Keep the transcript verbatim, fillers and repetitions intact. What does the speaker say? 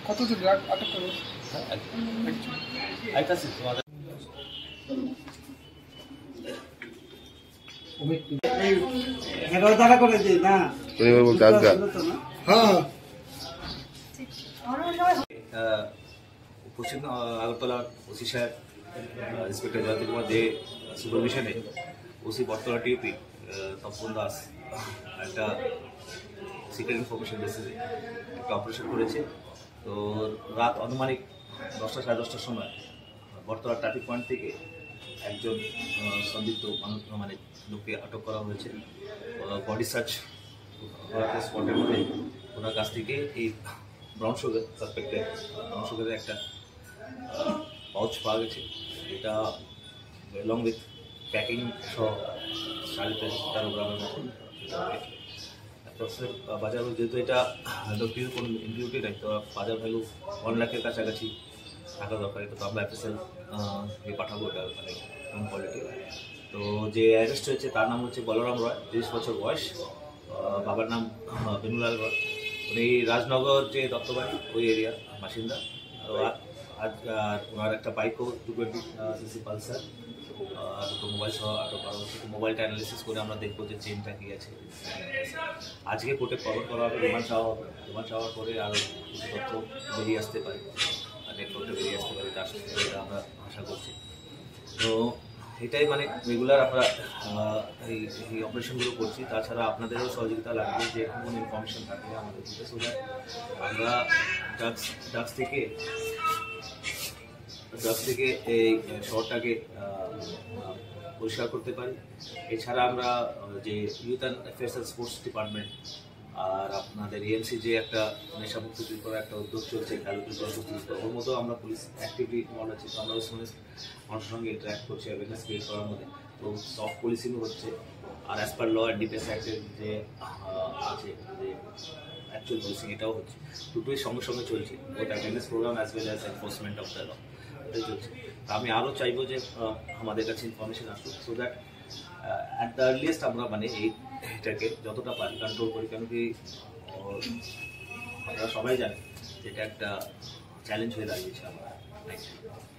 কতজন আটক করা হয়েছে? উপস্থিত আগরতলা ওসি সাহেব ইন্সপেক্টর জয়ন্তী কুমার দে সুপারভিশনে ওসি বটতলা টিউপি তপন দাস একটা সিক্রেট ইনফরমেশন বেসিসে একটা অপারেশন করেছে। তো রাত আনুমানিক দশটা সাড়ে দশটার সময় বটতলা ট্রাফিক পয়েন্ট থেকে একজন সন্দিগ্ধ মানুষ মানে লোককে আটক করা হয়েছে। বডি সার্চ করাতে স্পটের মধ্যে ওনার কাছ থেকে এই ব্রাউন সুগার সাসপেক্টেড ব্রাউন সুগারের একটা পাউচ পাওয়া গেছে। এটা এলং উইথ প্যাকিং সহ সাড়ে তেরো গ্রামের মতন বাজার, যেহেতু এটা লোকটির কোনো ইনক্লুডেড নাই, তো বাজার ভ্যালু ওয়ান লাখের কাছাকাছি থাকা দরকার। এটা তো আমরা এফএসএল পাঠাবো, এটা মানে কম কোয়ালিটি। তো যে অ্যারেস্ট হয়েছে তার নাম হচ্ছে বলরাম রয়, তিরিশ বছর বয়স, বাবার নাম বেনুলাল রয়। উনি রাজনগর যে দত্তবাড়ি ওই এরিয়ার বাসিন্দা। আর ওনার একটা বাইকও টু টোয়েন্টি সিসি পালসার আর দুটো মোবাইল সহ আটক করা হচ্ছে। মোবাইলটা অ্যানালিসিস করে আমরা দেখবো যে চেনটা কী আছে। আজকে কোর্টে ফরওয়ার্ড করা হবে, রিমান্ড চাওয়া হবে। রিমান্ড চাওয়ার পরে আরও কিছু তথ্য বেরিয়ে আসতে পারে, নেটওয়ার্কটা বেরিয়ে আসতে পারে, তার সাথে এটা আমরা আশা করছি। তো এটাই মানে রেগুলার আমরা এই এই অপারেশনগুলো করছি। তাছাড়া আপনাদেরও সহযোগিতা লাগবে, যে কোনো ইনফরমেশন থাকলে আমাদের দিতে, সো দ্যাট আমরা ড্রাগস ড্রাগস থেকে ড্রাগস থেকে এই শহরটাকে পরিষ্কার করতে পারি। এছাড়া আমরা যে youth and affairs and sports department আর আপনাদের ইএমসি যে একটা নেশামুক্ত করার একটা উদ্যোগ চলছে, ওর মতো আমরা পুলিশ অ্যাক্টিভিটি ইনভলভ আছি। তো আমরা ওই সময় মানুষের সঙ্গে ইন্টারাক্ট করছি, অ্যাওয়ারনেস ক্রিয়েট করার মধ্যে। তো সফট পুলিশিংও হচ্ছে, আর as per law and defence অ্যাক্টের যে আছে যে অ্যাকচুয়াল পুলিশিং, এটাও হচ্ছে। দুটোই সঙ্গে সঙ্গে চলছে, ওটা awareness programme as well as enforcement of the law, এটাই চলছে। আমি আরও চাইবো যে আমাদের কাছে ইনফরমেশন আসুক, so that at the earliest আমরা মানে এই এটাকে যতটা পারি কন্ট্রোল করি। কেন কি আপনারা সবাই জানেন যে এটা একটা চ্যালেঞ্জ হয়ে দাঁড়িয়েছে আমরা।